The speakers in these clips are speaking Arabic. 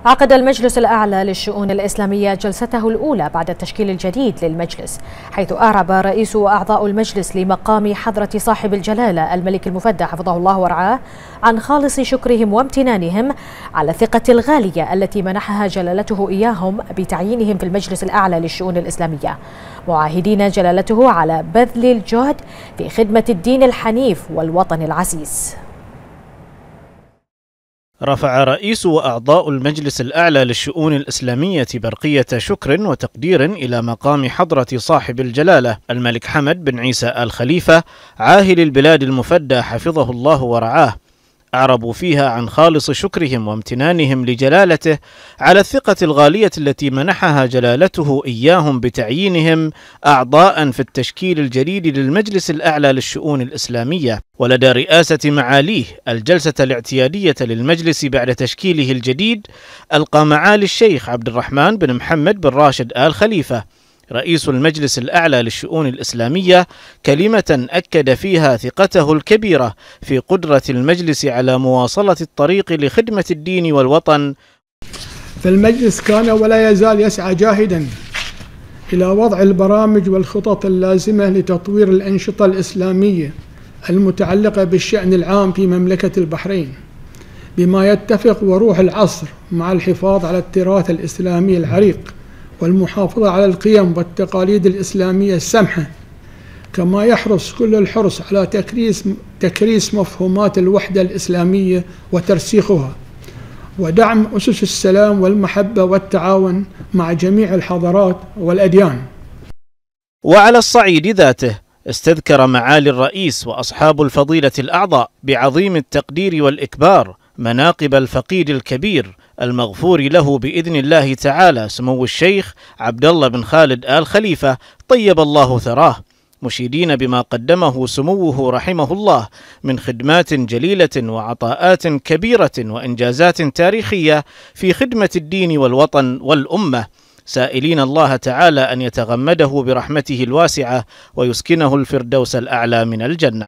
عقد المجلس الأعلى للشؤون الإسلامية جلسته الأولى بعد التشكيل الجديد للمجلس، حيث أعرب رئيس وأعضاء المجلس لمقام حضرة صاحب الجلالة الملك المفدى حفظه الله ورعاه عن خالص شكرهم وامتنانهم على الثقة الغالية التي منحها جلالته إياهم بتعيينهم في المجلس الأعلى للشؤون الإسلامية، معاهدين جلالته على بذل الجهد في خدمة الدين الحنيف والوطن العزيز. رفع رئيس وأعضاء المجلس الأعلى للشؤون الإسلامية برقية شكر وتقدير إلى مقام حضرة صاحب الجلالة الملك حمد بن عيسى آل خليفة عاهل البلاد المفدى حفظه الله ورعاه، أعربوا فيها عن خالص شكرهم وامتنانهم لجلالته على الثقة الغالية التي منحها جلالته إياهم بتعيينهم أعضاء في التشكيل الجديد للمجلس الأعلى للشؤون الإسلامية. ولدى رئاسة معاليه الجلسة الاعتيادية للمجلس بعد تشكيله الجديد، ألقى معالي الشيخ عبد الرحمن بن محمد بن راشد آل خليفة رئيس المجلس الأعلى للشؤون الإسلامية كلمة أكد فيها ثقته الكبيرة في قدرة المجلس على مواصلة الطريق لخدمة الدين والوطن. فالمجلس كان ولا يزال يسعى جاهدا إلى وضع البرامج والخطط اللازمة لتطوير الأنشطة الإسلامية المتعلقة بالشأن العام في مملكة البحرين، بما يتفق وروح العصر مع الحفاظ على التراث الإسلامي العريق والمحافظة على القيم والتقاليد الإسلامية السمحة، كما يحرص كل الحرص على تكريس مفهومات الوحدة الإسلامية وترسيخها، ودعم أسس السلام والمحبة والتعاون مع جميع الحضارات والأديان. وعلى الصعيد ذاته استذكر معالي الرئيس وأصحاب الفضيلة الأعضاء بعظيم التقدير والإكبار مناقب الفقيد الكبير المغفور له بإذن الله تعالى سمو الشيخ عبد الله بن خالد آل خليفة طيب الله ثراه، مشيدين بما قدمه سموه رحمه الله من خدمات جليلة وعطاءات كبيرة وإنجازات تاريخية في خدمة الدين والوطن والأمة، سائلين الله تعالى أن يتغمده برحمته الواسعة ويسكنه الفردوس الأعلى من الجنة.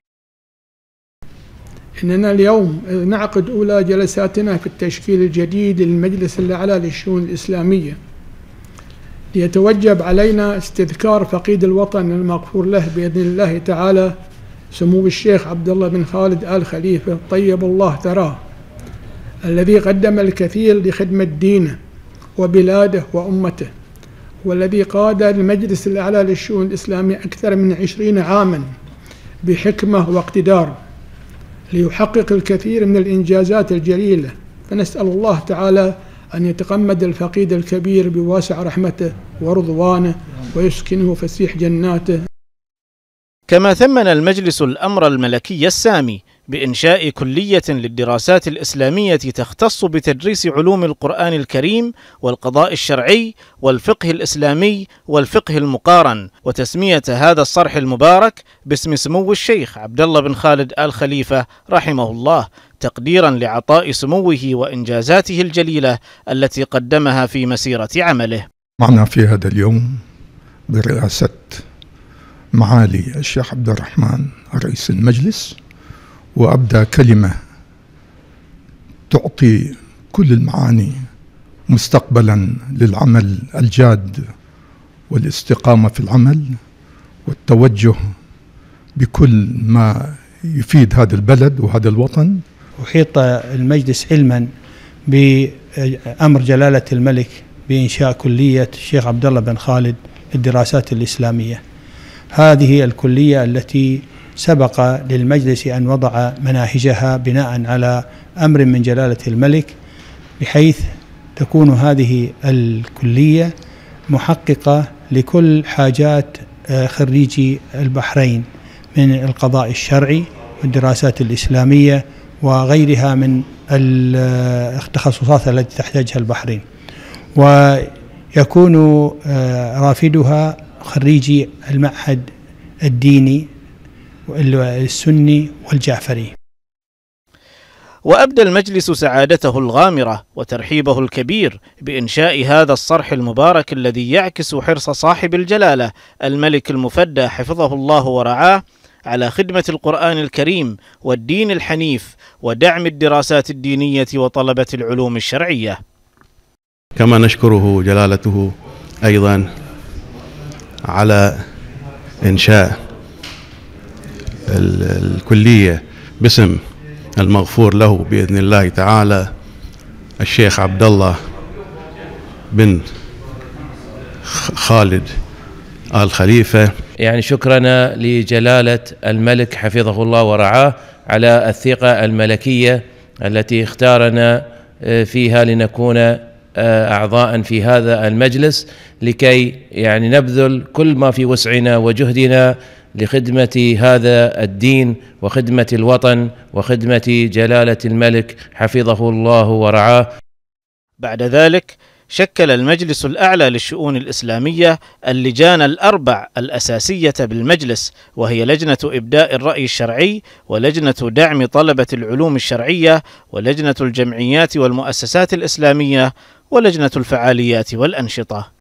إننا اليوم نعقد أولى جلساتنا في التشكيل الجديد للمجلس الأعلى للشؤون الإسلامية، ليتوجب علينا استذكار فقيد الوطن المغفور له بإذن الله تعالى سمو الشيخ عبد الله بن خالد آل خليفة طيب الله ثراه، الذي قدم الكثير لخدمة دينه وبلاده وأمته، والذي قاد المجلس الأعلى للشؤون الإسلامية أكثر من 20 عاما بحكمة واقتدار ليحقق الكثير من الإنجازات الجليلة، فنسأل الله تعالى أن يتغمد الفقيد الكبير بواسع رحمته ورضوانه ويسكنه فسيح جناته. كما ثمن المجلس الأمر الملكي السامي بإنشاء كلية للدراسات الإسلامية تختص بتدريس علوم القرآن الكريم والقضاء الشرعي والفقه الإسلامي والفقه المقارن، وتسمية هذا الصرح المبارك باسم سمو الشيخ عبد الله بن خالد آل خليفة رحمه الله، تقديرا لعطاء سموه وإنجازاته الجليلة التي قدمها في مسيرة عمله. معنا في هذا اليوم برئاسة معالي الشيخ عبد الرحمن رئيس المجلس، وأبدأ كلمة تعطي كل المعاني مستقبلا للعمل الجاد والاستقامة في العمل والتوجه بكل ما يفيد هذا البلد وهذا الوطن. أحيط المجلس علما بأمر جلالة الملك بإنشاء كلية الشيخ عبد الله بن خالد للدراسات الإسلامية. هذه الكلية التي سبق للمجلس أن وضع مناهجها بناء على أمر من جلالة الملك، بحيث تكون هذه الكلية محققة لكل حاجات خريجي البحرين من القضاء الشرعي والدراسات الإسلامية وغيرها من التخصصات التي تحتاجها البحرين، ويكون رافدها خريجي المعهد الديني السني والجعفري. وأبدى المجلس سعادته الغامرة وترحيبه الكبير بإنشاء هذا الصرح المبارك الذي يعكس حرص صاحب الجلالة الملك المفدى حفظه الله ورعاه على خدمة القرآن الكريم والدين الحنيف ودعم الدراسات الدينية وطلبة العلوم الشرعية. كما نشكره جلالته أيضا على إنشاء الكلية باسم المغفور له بإذن الله تعالى الشيخ عبد الله بن خالد آل خليفة. يعني شكرنا لجلالة الملك حفظه الله ورعاه على الثقة الملكية التي اختارنا فيها لنكون أعضاء في هذا المجلس، لكي يعني نبذل كل ما في وسعنا وجهدنا لخدمة هذا الدين وخدمة الوطن وخدمة جلالة الملك حفظه الله ورعاه. بعد ذلك شكل المجلس الأعلى للشؤون الإسلامية اللجان الأربع الأساسية بالمجلس، وهي لجنة إبداء الرأي الشرعي، ولجنة دعم طلبة العلوم الشرعية، ولجنة الجمعيات والمؤسسات الإسلامية، ولجنة الفعاليات والأنشطة.